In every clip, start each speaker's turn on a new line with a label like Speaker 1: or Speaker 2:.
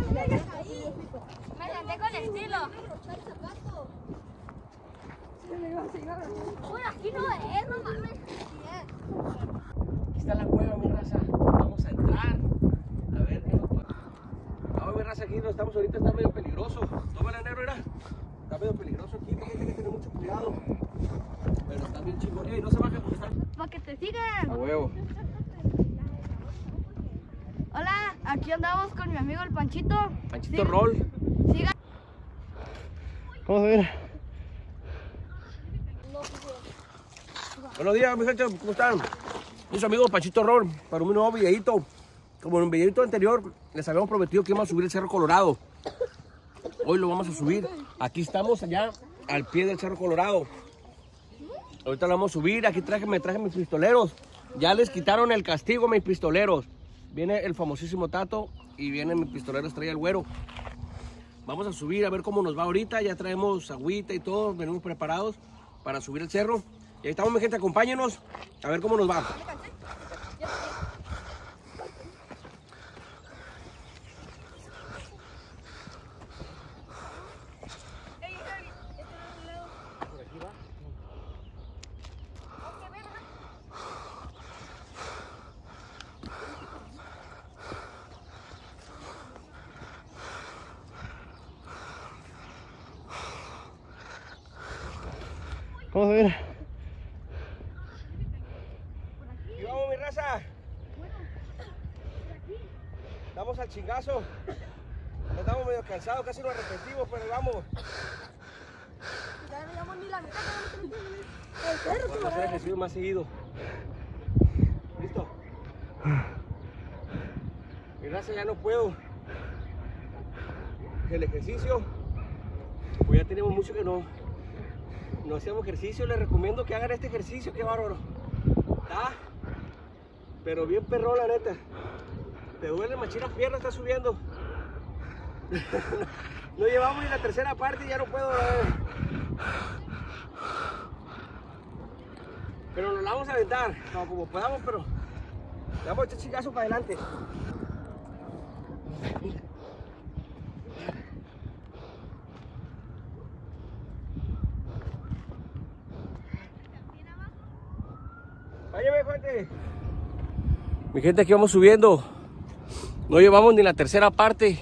Speaker 1: Me senté con estilo. Uy, aquí no es, no mames.
Speaker 2: Aquí está la cueva, mi raza. Vamos a entrar. A ver qué nos puede. Vamos, mi raza, aquí no estamos ahorita, está medio peligroso. Toma el enero, era. Está medio peligroso aquí, hay que tener mucho cuidado. Pero está bien chingón. No se bajen porque están.
Speaker 1: Para que te sigan.
Speaker 2: A huevo.
Speaker 1: Hola, aquí andamos con mi amigo el Panchito.
Speaker 2: Panchito Roll.
Speaker 1: Sigan.
Speaker 3: Vamos a ver.
Speaker 2: Buenos días, mi gente, ¿cómo están? Mis amigos Panchito Roll, para un nuevo videito. Como en un videito anterior, les habíamos prometido que íbamos a subir el Cerro Colorado. Hoy lo vamos a subir. Aquí estamos allá, al pie del Cerro Colorado. Ahorita lo vamos a subir. Aquí me traje mis pistoleros. Ya les quitaron el castigo, mis pistoleros. Viene el famosísimo Tato y viene mi pistolero Estrella el Güero. Vamos a subir a ver cómo nos va ahorita. Ya traemos agüita y todo. Venimos preparados para subir el cerro. Y ahí estamos, mi gente, acompáñenos a ver cómo nos va.
Speaker 3: Vamos a ver.
Speaker 2: Y vamos, mi raza. Damos al chingazo. Estamos medio cansados, casi nos arrepentimos, pero vamos.
Speaker 1: Ya no llevamos ni la mitad.
Speaker 2: Vamos a hacer ejercicio más seguido. ¿Listo? Mi raza, ya no puedo. El ejercicio, pues ya tenemos mucho que no hacemos ejercicio. Les recomiendo que hagan este ejercicio, qué bárbaro. ¿Está? Pero bien perrón, la neta. Te duele machina pierna, está subiendo. No llevamos ni la tercera parte y ya no puedo. Pero nos la vamos a aventar, como podamos, pero le vamos a echar chingazo para adelante. Váyame, gente. Mi gente, aquí vamos subiendo. No llevamos ni la tercera parte.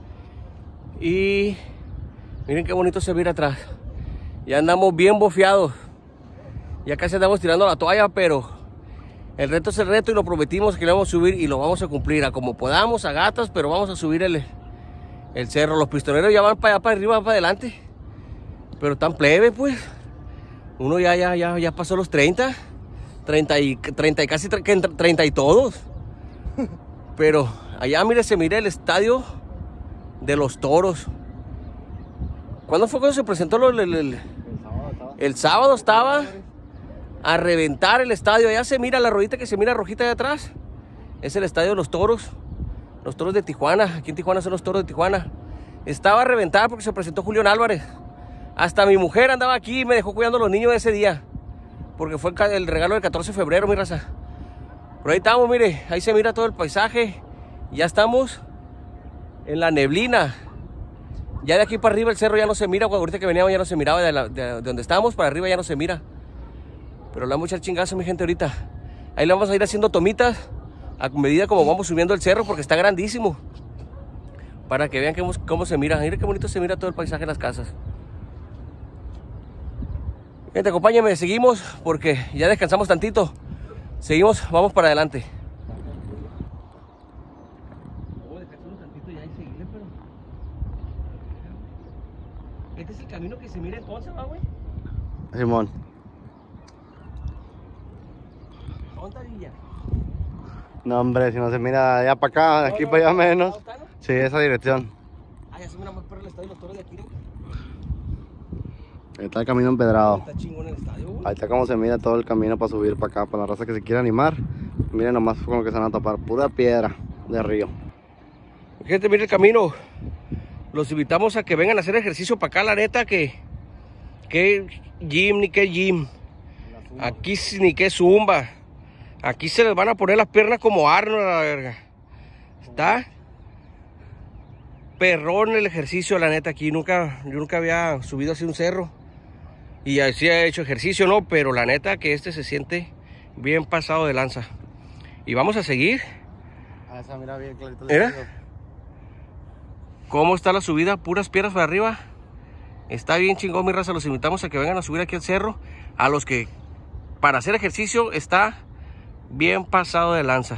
Speaker 2: Y miren qué bonito se mira atrás. Ya andamos bien bofeados. Ya casi andamos tirando la toalla, pero el reto es el reto y lo prometimos que lo vamos a subir y lo vamos a cumplir a como podamos, a gatas, pero vamos a subir el cerro. Los pistoleros ya van para allá, para arriba, para adelante. Pero tan plebe, pues. Uno ya pasó los 30 y casi 30 y todos. Pero allá, mire, se mira el estadio de los toros. ¿Cuándo fue cuando se presentó el sábado? Estaba a reventar el estadio. Allá se mira la ruedita que se mira rojita de atrás. Es el estadio de los toros. Los toros de Tijuana. Aquí en Tijuana son los toros de Tijuana. Estaba a reventar porque se presentó Julián Álvarez. Hasta mi mujer andaba aquí y me dejó cuidando a los niños ese día. Porque fue el regalo del 14 de febrero, mi raza. Pero ahí estamos, mire. Ahí se mira todo el paisaje. Ya estamos en la neblina. Ya de aquí para arriba el cerro ya no se mira. Ahorita que veníamos ya no se miraba. De donde estábamos para arriba ya no se mira. Pero le vamos a echar chingazo, mi gente, ahorita. Ahí le vamos a ir haciendo tomitas a medida como vamos subiendo el cerro, porque está grandísimo. Para que vean cómo se mira. Miren qué bonito se mira todo el paisaje de las casas. Gente, acompáñenme, seguimos porque ya descansamos tantito. Seguimos, vamos para adelante. Vamos a descansar un tantito ya y seguirle, pero... Este es el camino que se mira entonces, ¿va, güey?
Speaker 3: Simón.
Speaker 2: ¿Dónde Villa?
Speaker 3: No, hombre, si no se mira allá para acá, de aquí para allá menos. Sí, esa dirección.
Speaker 2: Ah, ya se mira más perro el estadio de los toros de aquí, ¿no?
Speaker 3: Ahí está el camino empedrado.
Speaker 2: Está chingón el estadio, güey.
Speaker 3: Ahí está como se mira todo el camino para subir para acá, para la raza que se quiera animar. Miren nomás con lo que se van a tapar, pura piedra de río.
Speaker 2: Gente, miren el camino. Los invitamos a que vengan a hacer ejercicio para acá, la neta, que gym ni que gym. Aquí ni que zumba. Aquí se les van a poner las piernas como Arnold a la verga. ¿Está? perrón el ejercicio, la neta. Aquí yo nunca había subido así un cerro. Y así he hecho ejercicio, ¿no? Pero la neta que este se siente bien pasado de lanza. Y vamos a seguir.
Speaker 3: Esa mira bien clarito.
Speaker 2: ¿Mira? ¿Cómo está la subida? Puras piedras para arriba. Está bien chingón, mi raza. Los invitamos a que vengan a subir aquí al cerro. A los que para hacer ejercicio está bien pasado de lanza.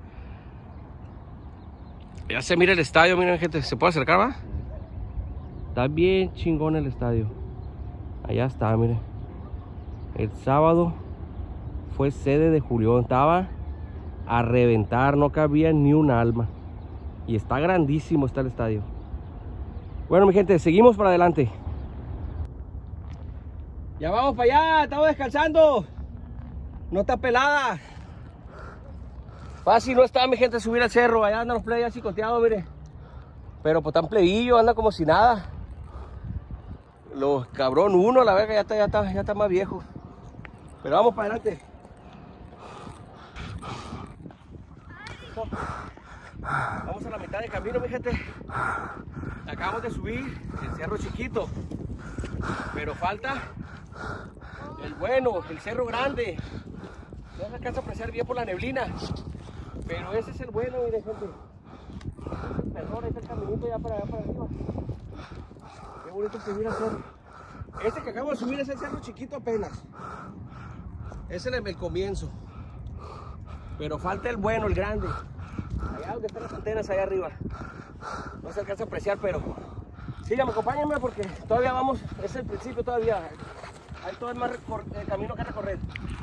Speaker 2: Ya se mira el estadio, miren gente. ¿Se puede acercar, va? Está bien chingón el estadio. Allá está, miren. El sábado fue sede de Julián. Estaba a reventar, no cabía ni un alma. Y está grandísimo, está el estadio. Bueno, mi gente, seguimos para adelante. Ya vamos para allá, estamos descansando. No está pelada. Fácil no está, mi gente, subir al cerro. Allá andan los plebes chicoteados, mire. Pero pues tan plebillo, anda como si nada. Los cabrón uno, la verga, ya está más viejo. Pero vamos para adelante. Vamos a la mitad del camino, mi gente. Acabamos de subir el cerro chiquito, pero falta el bueno, el cerro grande. No se alcanza a apreciar bien por la neblina, pero ese es el bueno, miren, gente. Perdón, este es el caminito ya para allá para arriba. Qué bonito subir al cerro. Este que acabo de subir es el cerro chiquito apenas. Es el comienzo. Pero falta el bueno, el grande. Allá donde están las antenas, allá arriba. No se alcanza a apreciar, pero síganme, acompáñenme porque todavía vamos, es el principio todavía. Hay todo el más el camino que recorrer.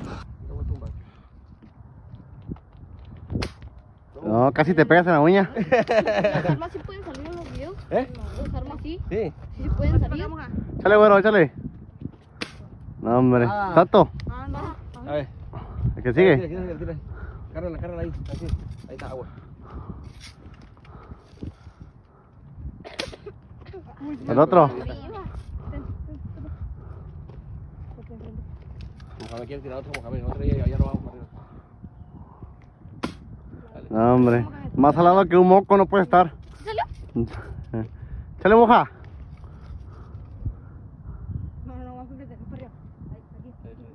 Speaker 3: No, casi te pegas en la uña.
Speaker 1: ¿Las armas sí pueden salir en los videos? ¿Las armas sí?
Speaker 2: Sí.
Speaker 1: ¿Sí pueden salir?
Speaker 3: Échale, güero, échale. No, hombre. ¿Salto?
Speaker 1: No.
Speaker 2: A ver.
Speaker 3: ¿El que sigue?
Speaker 2: Tira. Cárrala ahí. Así. Ahí está agua.
Speaker 3: ¿El otro?
Speaker 2: Mohamed quiere tirar otro, Mohamed. Otro día ya lo vamos para arriba.
Speaker 3: No, hombre. Más salado que un moco no puede estar.
Speaker 1: ¿Sí salió?
Speaker 3: Échale, moja.
Speaker 1: No, más porque te para arriba. Aquí.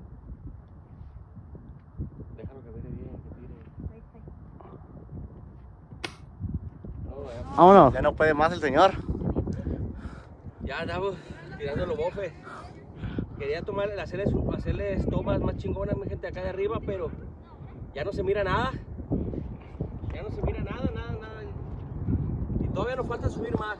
Speaker 2: Déjalo que vire bien, que tire.
Speaker 1: Ahí.
Speaker 3: Vámonos. Ya no puede más el señor.
Speaker 2: Ya andamos tirando los bofes. Quería hacerles tomas más chingonas, mi gente, acá de arriba, pero ya no se mira nada. Ya no se mira nada. Y todavía nos falta subir más.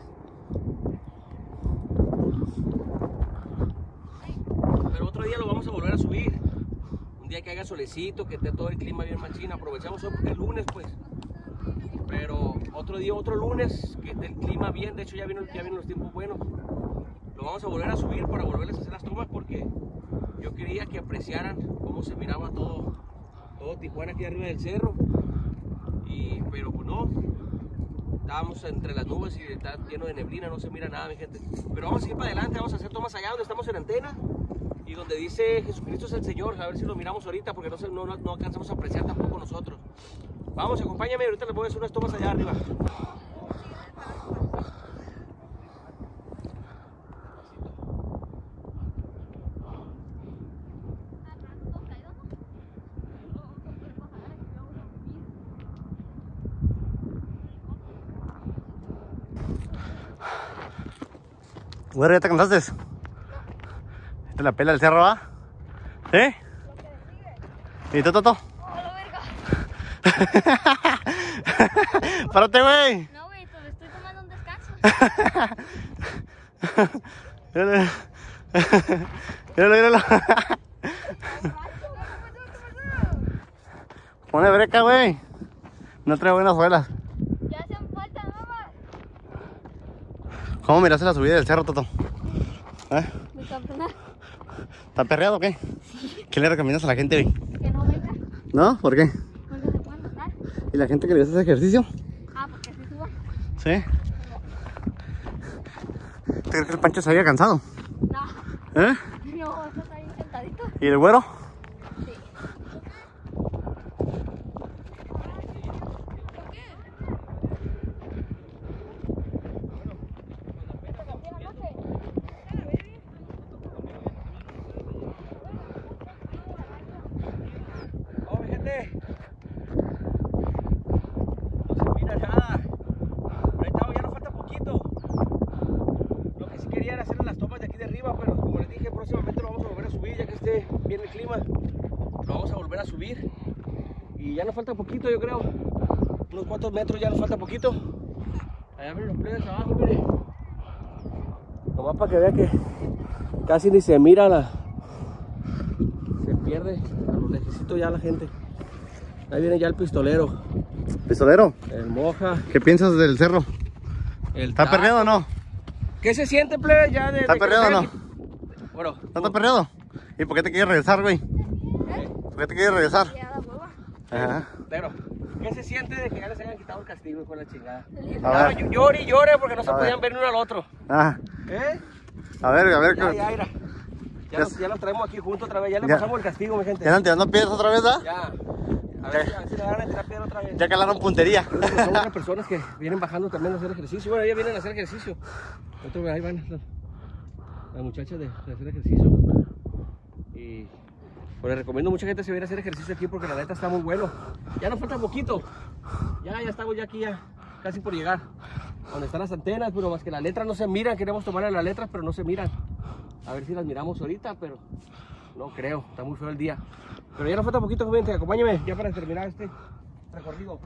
Speaker 2: Pero otro día lo vamos a volver a subir. Un día que haga solecito, que esté todo el clima bien machina. Aprovechamos hoy porque es lunes, pues. Pero otro día, otro lunes, que esté el clima bien. De hecho, ya vienen los tiempos buenos. Lo vamos a volver a subir para volverles a hacer las tomas porque yo quería que apreciaran cómo se miraba todo Tijuana aquí arriba del cerro. Pero pues no, estábamos entre las nubes y está lleno de neblina, no se mira nada, mi gente. Pero vamos a ir para adelante, vamos a hacer tomas allá donde estamos en antena y donde dice Jesucristo es el Señor, a ver si lo miramos ahorita porque no alcanzamos a apreciar tampoco nosotros. Vamos, acompáñame, ahorita les voy a hacer unas tomas allá arriba.
Speaker 3: Güero, ¿ya te cansaste? ¿Te la pela el cerro, va? ¿Sí? ¿Y tú, Toto?
Speaker 1: ¡Hola, verga!
Speaker 3: ¡Párate, güey!
Speaker 1: No, güey, estoy tomando un descanso.
Speaker 3: Míralo. Pone breca, güey. No trae buenas suelas.
Speaker 1: Ya hacen falta, mamá.
Speaker 3: ¿Cómo miraste la subida del cerro, Toto? ¿Eh?
Speaker 1: Mi campeona.
Speaker 3: ¿Está perreado o qué? Sí. ¿Qué le recomiendas a la gente, güey?
Speaker 1: Que no venga.
Speaker 3: ¿No? ¿Por qué?
Speaker 1: Porque se pueden matar.
Speaker 3: ¿Y la gente que le hace ejercicio?
Speaker 1: Porque así suba.
Speaker 3: ¿Sí? ¿Tú crees que el Pancho se había cansado?
Speaker 1: No.
Speaker 3: ¿Eh?
Speaker 1: No, eso está bien sentadito.
Speaker 3: ¿Y el güero?
Speaker 1: Sí.
Speaker 2: poquito. Lo que sí quería era hacer las tomas de aquí de arriba, pero como les dije, próximamente lo vamos a volver a subir, ya que esté bien el clima. Lo vamos a volver a subir. Y ya nos falta poquito, yo creo. Unos cuantos metros ya nos falta poquito. Allá ven los plebes abajo, mire. Nomás para que vean que casi ni se mira se pierde a lo lejecito ya la gente. Ahí viene ya el pistolero.
Speaker 3: ¿Pistolero?
Speaker 2: El moja.
Speaker 3: ¿Qué piensas del cerro?
Speaker 2: ¿Está
Speaker 3: perreado o no?
Speaker 2: ¿Qué se siente, plebe? Ya
Speaker 3: ¿Está perreado o no?
Speaker 2: Bueno.
Speaker 3: ¿No está perreado? ¿Y por qué te quieres regresar, güey? ¿Por qué te quieres regresar?
Speaker 1: Ya da hueva.
Speaker 3: Ajá.
Speaker 2: Pero, ¿qué se siente de que ya les hayan quitado el castigo con la chingada?
Speaker 3: A ver.
Speaker 2: Llore y llore porque no se
Speaker 3: A
Speaker 2: podían
Speaker 3: ver.
Speaker 2: ver uno al otro.
Speaker 3: Ah,
Speaker 2: ¿Eh?
Speaker 3: a ver.
Speaker 2: Ya, mira. Ya los traemos aquí juntos otra vez. Ya le
Speaker 3: Ya.
Speaker 2: pasamos el castigo, mi gente.
Speaker 3: ¿Ya andan tirando piedras otra vez, ah?
Speaker 2: Ya. A ver si le van a tirar piedra otra vez.
Speaker 3: Ya calaron puntería.
Speaker 2: Son unas personas que vienen bajando también a hacer ejercicio. Bueno, ya vienen a hacer ejercicio. Ahí van las muchachas de hacer ejercicio. Y pues les recomiendo a mucha gente se viene a hacer ejercicio aquí porque la neta está muy bueno. Ya nos falta poquito. Ya estamos ya aquí ya casi por llegar. Donde están las antenas, pero más que las letras no se miran. Queremos tomarle las letras, pero no se miran. A ver si las miramos ahorita, pero no creo. Está muy feo el día. Pero ya nos falta poquito, gente. Acompáñenme ya para terminar este recorrido.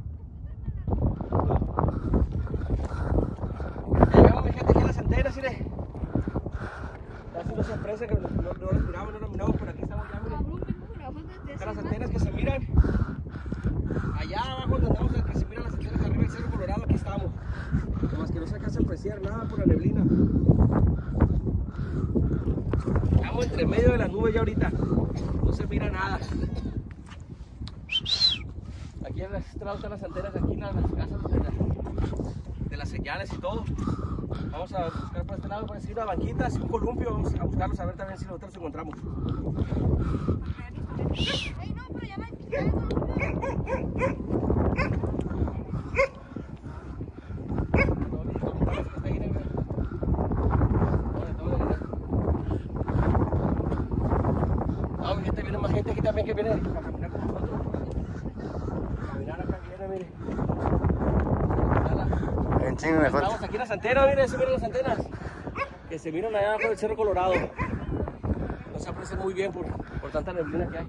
Speaker 2: Llegamos, mi gente, aquí a las antenas, mire. Casi no se aprecia que no las miramos, pero aquí estamos ya, mire. Están las antenas que se miran. Allá abajo donde andamos, que se miran las antenas arriba del Cerro Colorado, aquí estamos. Nomás que no se alcanza a apreciar nada por la neblina. Estamos entre medio de las nubes ya ahorita. No se mira nada. Aquí en este lado están las antenas, aquí en las casas de las señales y todo. Vamos a buscar por este lado, por decir una banquita, un columpio. Vamos a buscarlos a ver también si nosotros los encontramos.
Speaker 1: Ey, no, pero ya me quitaron.
Speaker 2: No, mi gente, viene más gente aquí también que viene a caminar con nosotros. Caminar acá viene, mire.
Speaker 3: En chingo mejor.
Speaker 2: Estamos aquí en las antenas, mire, se miran las antenas. Que se miran allá abajo del Cerro Colorado. No se aprecia muy bien por tanta neblina que hay.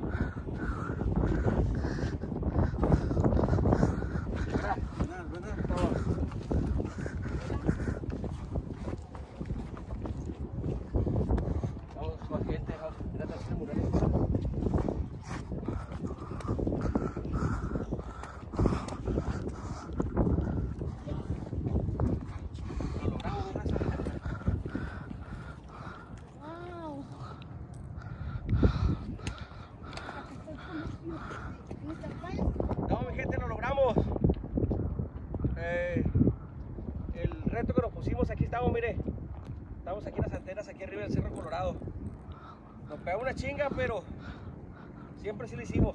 Speaker 2: Vamos con gente, vamos. Mírate ese mural. Lo logramos, ¿verdad?
Speaker 1: Wow.
Speaker 2: No, mi gente, lo logramos. El reto que nos pusimos, aquí estamos, mire. Estamos aquí en las antenas, aquí arriba del Cerro Colorado. Nos pegó una chinga, pero siempre sí lo hicimos.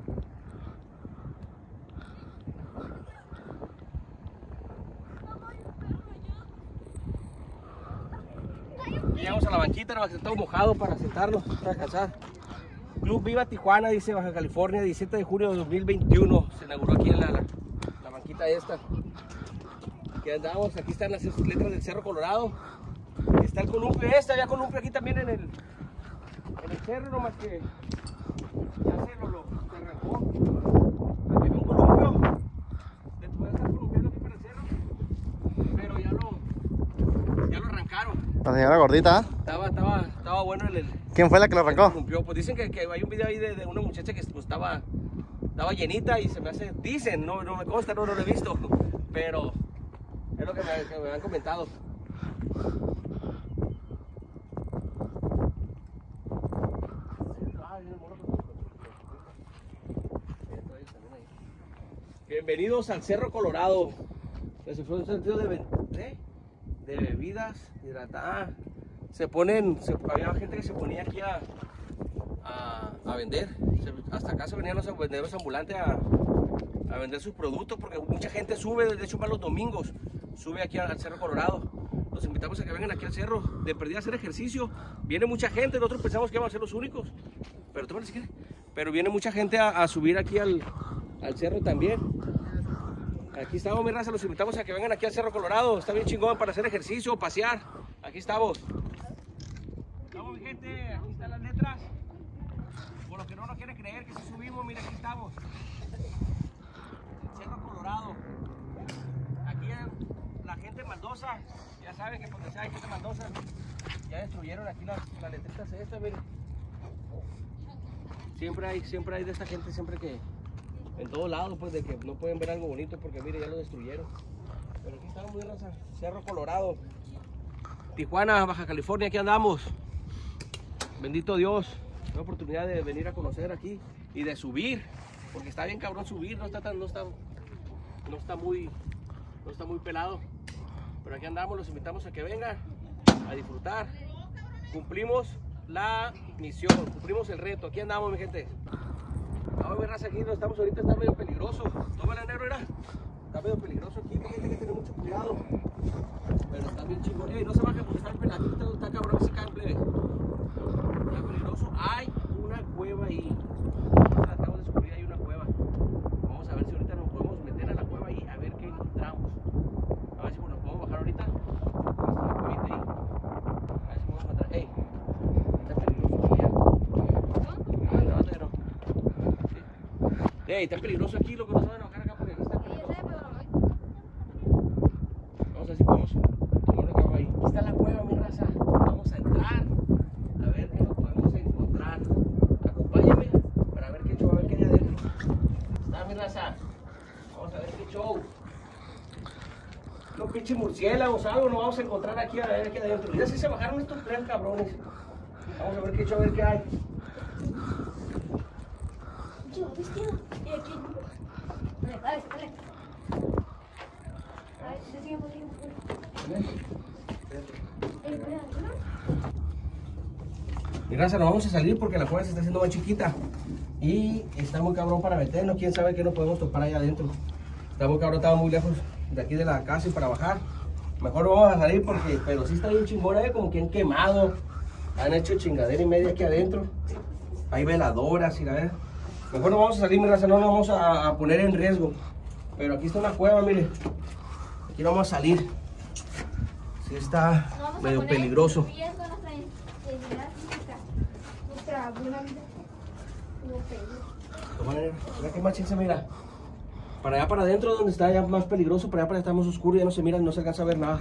Speaker 2: Llegamos a la banquita, nos sentamos mojados para sentarnos, para descansar. Club Viva Tijuana, dice Baja California, 17 de junio de 2021. Se inauguró aquí en la banquita esta. Aquí andamos, aquí están las letras del Cerro Colorado. Está el columpio había columpio aquí también en el cerro, nomás que ya se arrancó. Aquí hay un columpio. Se puede estar columpiando aquí para el cerro, pero ya lo arrancaron.
Speaker 3: La señora gordita, ¿eh?
Speaker 2: Estaba bueno el
Speaker 3: ¿Quién fue la que lo arrancó?
Speaker 2: columpio. Pues dicen que hay un video ahí de una muchacha que pues, estaba llenita y se me hace, dicen, no me consta, no lo he visto, pero es lo que me han comentado. Bienvenidos al Cerro Colorado. Ese fue un sentido de bebidas hidratadas. Había gente que se ponía aquí a vender. Hasta acá se venían los vendedores ambulantes a vender sus productos porque mucha gente sube, de hecho para los domingos, sube aquí al Cerro Colorado. Los invitamos a que vengan aquí al cerro, de perdida a hacer ejercicio. Viene mucha gente, nosotros pensamos que íbamos a ser los únicos, pero tómale si quieres. Pero viene mucha gente a subir aquí al cerro también. Aquí estamos, mi raza, los invitamos a que vengan aquí al Cerro Colorado. Está bien chingón para hacer ejercicio, pasear. Aquí estamos. Estamos, mi gente, aquí están las letras. Por lo que no nos quieren creer que si subimos, mira, aquí estamos. El Cerro Colorado. Aquí la gente maldosa, ya saben que porque hay gente maldosa, ya destruyeron aquí las letritas estas, miren. Siempre hay de esta gente, siempre que en todos lados, pues, de que no pueden ver algo bonito porque mire, ya lo destruyeron. Pero aquí estamos, muy raza, Cerro Colorado, Tijuana, Baja California, aquí andamos. Bendito Dios, una oportunidad de venir a conocer aquí y de subir, porque está bien cabrón subir, no está muy pelado. Pero aquí andamos, los invitamos a que vengan a disfrutar. Cumplimos la misión, cumplimos el reto. Aquí andamos, mi gente. Vamos a ver, raza, aquí no estamos ahorita, está medio peligroso. Tómala, negro, era. Está medio peligroso aquí, mi gente, hay que tener mucho cuidado. Pero está bien chingón. No se bajen porque está cabrón, se caen, plebe. Está peligroso. Hay una cueva ahí. Acabo de descubrir, hay una cueva. Vamos a ver si ahorita nos podemos meter a la cueva ahí, a ver qué encontramos. A ver si nos podemos bajar ahorita. Está la cuevita ahí. A ver si podemos encontrar. ¡Ey! Está peligroso aquí ya. ¡Ey! Está peligroso aquí, lo que nos van a enojar acá porque aquí está peligroso. Vamos a ver si podemos tomar una cama ahí. Aquí está la cueva, mi raza. Vamos a entrar a ver qué nos podemos encontrar. Acompáñame para ver qué show, a ver qué hay adentro. Está, mi raza. Vamos a ver qué show. Los pinches murciélagos, algo nos vamos a encontrar aquí a ver qué hay adentro. Ya sí se bajaron estos tres cabrones. Vamos a ver qué show, a ver qué hay.
Speaker 1: Y aquí. Dale.
Speaker 2: Mi raza, nos vamos a salir porque la cueva se está haciendo más chiquita y está muy cabrón para meternos. Quién sabe qué nos podemos topar allá adentro. Está muy cabrón, estamos muy lejos de aquí de la casa y para bajar. Mejor vamos a salir porque, pero sí está bien chingón, como que han quemado. Han hecho chingadera y media aquí adentro. Hay veladoras y la verdad. Mejor no vamos a salir, mi raza, no nos vamos a poner en riesgo. Pero aquí está una cueva, mire. Aquí no vamos a salir. Sí está medio peligroso. Mira qué machín se mira. Para allá para adentro donde está ya más peligroso, para allá para allá está más oscuro, ya no se mira, no se alcanza a ver nada.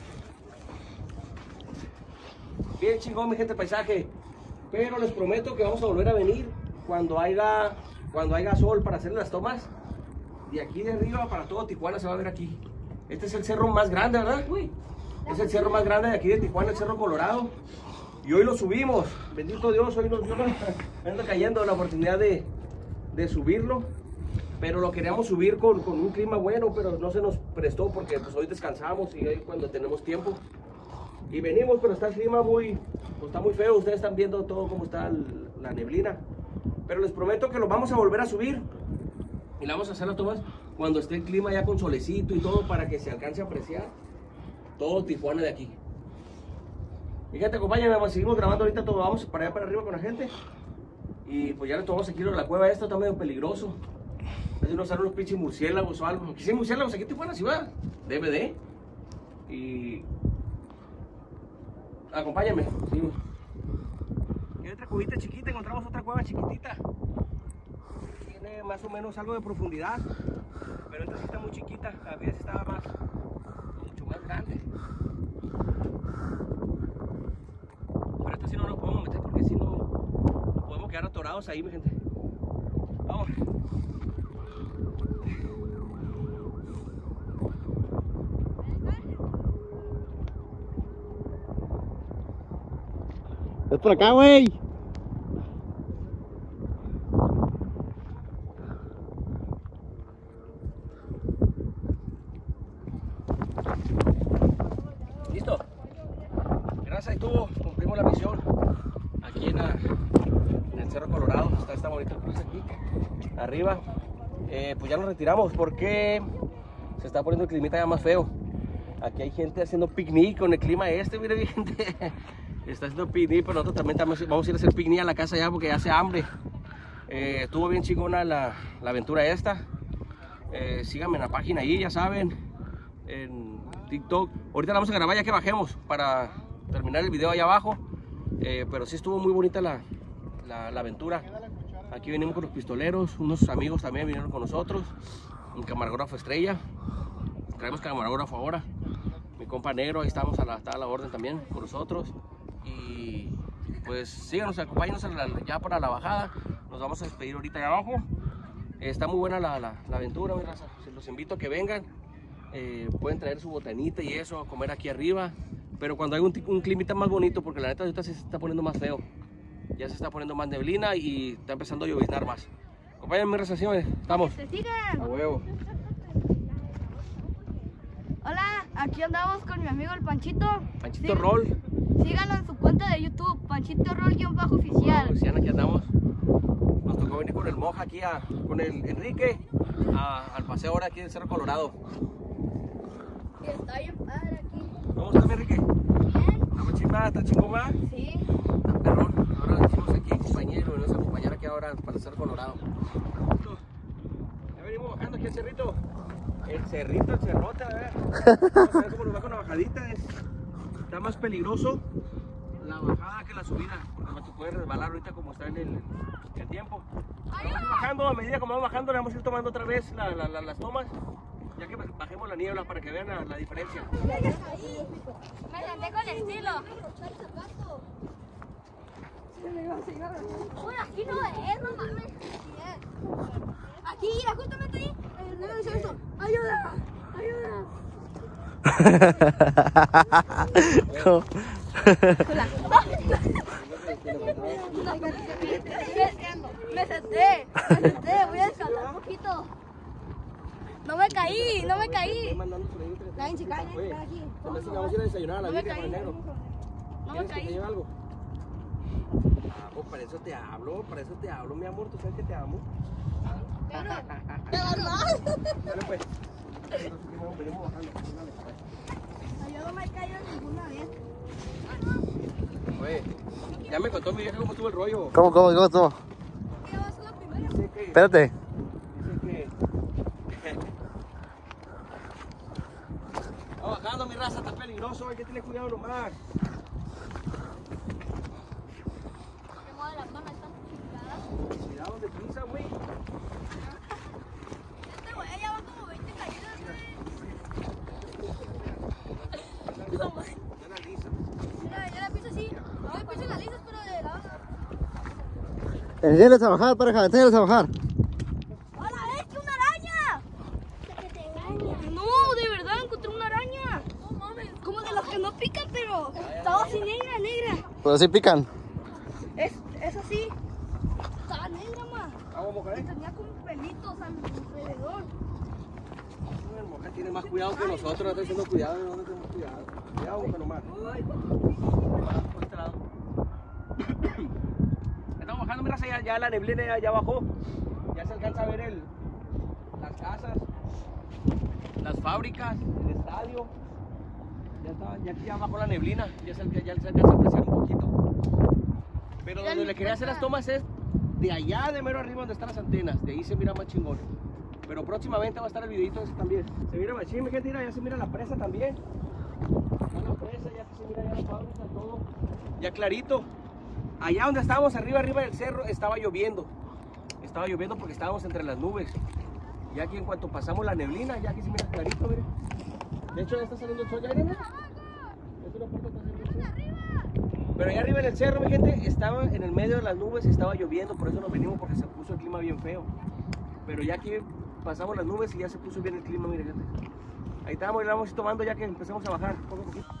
Speaker 2: Bien chingón, mi gente, paisaje. Pero les prometo que vamos a volver a venir cuando haya sol para hacer las tomas. De aquí de arriba para todo Tijuana se va a ver aquí. Este es el cerro más grande, ¿verdad? Es el cerro más grande de aquí de Tijuana, el Cerro Colorado. Y hoy lo subimos. Bendito Dios, hoy nos anda cayendo la oportunidad de subirlo. Pero lo queríamos subir con un clima bueno, pero no se nos prestó porque pues hoy descansamos y hoy cuando tenemos tiempo. Y venimos, pero está el clima está muy feo. Ustedes están viendo todo cómo está la neblina. Pero les prometo que lo vamos a volver a subir. Y le vamos a hacer las tomas cuando esté el clima ya con solecito y todo para que se alcance a apreciar todo Tijuana de aquí. Mi gente, acompáñenme, seguimos grabando ahorita todo. Vamos para allá para arriba con la gente. Y pues ya le tomamos aquí la cueva esta, está medio peligroso. A ver si nos salen unos pinches murciélagos o algo. Aquí sí hay murciélagos, aquí en Tijuana, ciudad. DVD. Y acompáñenme, seguimos. Hay otra cuevita chiquita, encontramos otra cueva chiquitita. Tiene más o menos algo de profundidad, pero esta sí está muy chiquita, la vez estaba mucho más grande. Pero esta sí no nos podemos meter porque si no nos podemos quedar atorados ahí, mi gente. Vamos.
Speaker 3: Es por acá, güey.
Speaker 2: ¿Listo? Gracias, ahí estuvo. Cumplimos la misión. Aquí en el Cerro Colorado. Está esta bonita cruz aquí. Arriba. Pues ya nos retiramos porque se está poniendo el climita ya más feo. Aquí hay gente haciendo picnic con el clima mire gente. Está haciendo picnic, pero nosotros también vamos a ir a hacer picnic a la casa ya porque ya hace hambre. Estuvo bien chingona la aventura esta. Síganme en la página ahí, ya saben, en TikTok. Ahorita la vamos a grabar ya que bajemos para terminar el video allá abajo. Pero sí estuvo muy bonita la aventura. Aquí venimos con los pistoleros, unos amigos también vinieron con nosotros, un camarógrafo estrella, traemos camarógrafo ahora, mi compa negro, ahí estamos está a la orden también con nosotros. Y pues síganos, acompáñenos ya para la bajada, nos vamos a despedir ahorita allá abajo. Está muy buena la aventura, mi raza. Los invito a que vengan, pueden traer su botanita y eso, a comer aquí arriba, pero cuando hay un climita más bonito, porque la neta ahorita se está poniendo más feo. Ya se está poniendo más neblina y está empezando a lloviznar más. Acompáñenme, mi raza, estamos.
Speaker 1: ¡Se sigan!
Speaker 2: A huevo.
Speaker 1: Hola, aquí andamos con mi amigo el Panchito.
Speaker 2: Panchito Roll.
Speaker 1: Síganlo en su cuenta de YouTube, Panchito Roll-oficial.
Speaker 2: Oficial, aquí andamos. Nos tocó venir con el Moja aquí, con el Enrique, al paseo ahora aquí del Cerro Colorado.
Speaker 1: Y está bien padre aquí.
Speaker 2: ¿Cómo estás, mi Enrique?
Speaker 1: Bien.
Speaker 2: ¿Estamos chingada? ¿Estás chingón, va?
Speaker 1: Sí.
Speaker 2: Está perrón. Ahora decimos aquí, compañero, nos vamos a acompañar aquí ahora para el Cerro Colorado. Ya venimos bajando aquí el cerrito. El cerrote, a ver. Vamos a ver cómo nos va con la bajadita. Está más peligroso la bajada que la subida, porque te puedes resbalar ahorita como está en el tiempo. Vamos a ir bajando, a medida como vamos bajando, le vamos a ir tomando otra vez las tomas, ya que bajemos la niebla para que vean la diferencia.
Speaker 1: Me senté con estilo. Uy, aquí no es, no mames. Aquí, justamente ahí. ¡Ayuda! ¡Ayuda! Me senté, voy a descansar un poquito. No me caí. Nadie se cae,
Speaker 2: Oye,
Speaker 1: aquí.
Speaker 2: vamos a ir a desayunar a la
Speaker 1: No me
Speaker 2: birria con el
Speaker 1: caí.
Speaker 2: negro.
Speaker 1: No me
Speaker 2: ¿Quieres que te
Speaker 1: caí.
Speaker 2: lleve algo? Para eso te hablo, mi amor, tú sabes que te amo.
Speaker 1: ¿De verdad?
Speaker 2: Dale pues. Venimos bajando.
Speaker 1: Yo no me he caído ninguna vez.
Speaker 2: Oye, ya me contó mi vieja cómo estuvo el rollo.
Speaker 3: ¿Cómo estuvo?
Speaker 1: ¿Qué vas a la primera?
Speaker 2: Dice que...
Speaker 3: Espérate.
Speaker 2: Va bajando, mi raza, está peligroso, hay que tener cuidado nomás.
Speaker 1: Me mueve las manos, están chingadas.
Speaker 2: Cuidado de prisa, güey.
Speaker 1: Este güey ya va como 20 caídas,
Speaker 2: Ya la lisa.
Speaker 1: Mira, yo la piso así. No, piso las lisas, pero de lado.
Speaker 3: Enséñales a bajar, pareja, enséñales a bajar.
Speaker 1: ¡Hola, es una araña! No, de verdad, encontré una araña. No mames. Como de las que no pican, pero estaba así negra.
Speaker 3: Pero sí pican.
Speaker 1: Es así. Estaba negra, ma.
Speaker 2: Vamos, Moja,
Speaker 1: Y tenía como pelitos alrededor.
Speaker 2: El Moja tiene más cuidado que nosotros, no está diciendo cuidado, no tenemos cuidado. Cuidado, Moja, nomás. Por este lado. Estamos bajando, mira, ya la neblina ya bajó. Ya se alcanza a ver las casas, las fábricas, el estadio. Ya aquí ya bajó la neblina, ya se alcanza a apreciar un poquito. Pero donde le quería hacer las tomas es de allá de mero arriba donde están las antenas, de ahí se mira más chingón. Pero próximamente va a estar el videito ese también. Se mira más chingón, gente, ya se mira la presa también. Ya la presa, ya se mira ya la fábrica, todo. Ya clarito. Allá donde estábamos arriba del cerro estaba lloviendo. Estaba lloviendo porque estábamos entre las nubes. Ya aquí en cuanto pasamos la neblina, ya aquí se mira clarito, miren. De hecho ya está saliendo el sol, ya miren. Pero allá arriba en el cerro, mi gente, estaba en el medio de las nubes, estaba lloviendo, por eso nos venimos, porque se puso el clima bien feo. Pero ya aquí pasamos las nubes y ya se puso bien el clima, miren, gente. Ahí estamos y la vamos a ir tomando ya que empezamos a bajar poco a poquito.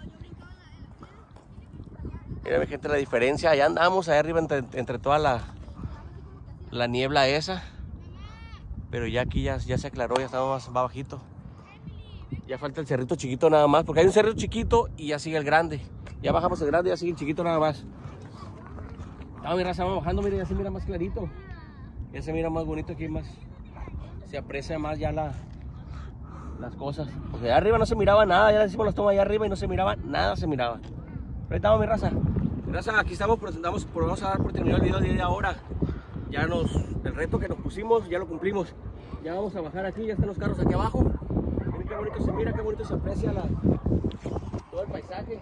Speaker 2: Mira, mi gente, la diferencia, allá andamos, allá arriba entre toda la niebla esa. Pero ya aquí ya se aclaró, ya estamos más bajito. Ya falta el cerrito chiquito nada más, porque hay un cerrito chiquito y ya sigue el grande. Ya bajamos el grande y ya sigue el chiquito nada más. Mi raza va bajando, mira, ya se mira más clarito. Ya se mira más bonito aquí, más se aprecia más ya las cosas. Porque allá arriba no se miraba nada, ya le hicimos las tomas allá arriba y no se miraba nada, se miraba. Pero ahí estamos, mi raza. Mi raza, aquí estamos, vamos a dar por terminado el video de ahora. Ya el reto que nos pusimos, ya lo cumplimos. Ya vamos a bajar aquí, ya están los carros aquí abajo. Miren qué bonito se mira, qué bonito se aprecia todo el paisaje.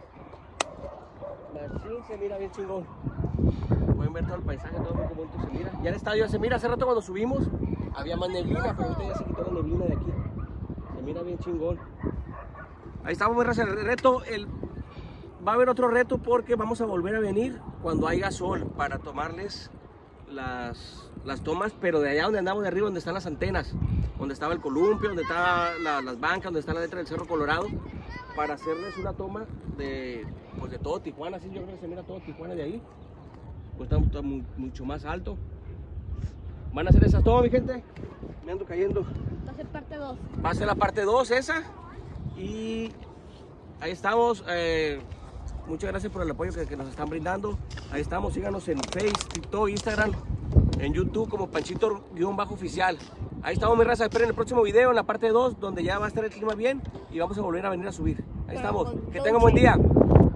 Speaker 2: Se mira bien chingón. Pueden ver todo el paisaje, todo muy bonito se mira. Ya el estadio ya se mira. Hace rato cuando subimos había más neblina, pero ahorita ya se quitó la neblina de aquí. Se mira bien chingón. Ahí estamos, muy raza. El reto, va a haber otro reto porque vamos a volver a venir cuando haya sol para tomarles las tomas, pero de allá donde andamos de arriba, donde están las antenas, donde estaba el columpio, donde estaban las bancas, donde está la letra del Cerro Colorado, para hacerles una toma de todo Tijuana. Así yo creo que se mira todo Tijuana de ahí, pues está mucho más alto. Van a hacer esas tomas, mi gente. Me ando cayendo.
Speaker 1: Va a ser parte 2.
Speaker 2: Va a ser la parte 2 esa. Y ahí estamos. Muchas gracias por el apoyo que nos están brindando. Ahí estamos, síganos en Facebook, TikTok, Instagram, en YouTube como Panchito_oficial. Ahí estamos, mi raza. Esperen el próximo video en la parte 2, donde ya va a estar el clima bien y vamos a volver a venir a subir. Ahí estamos. Que tengan buen día.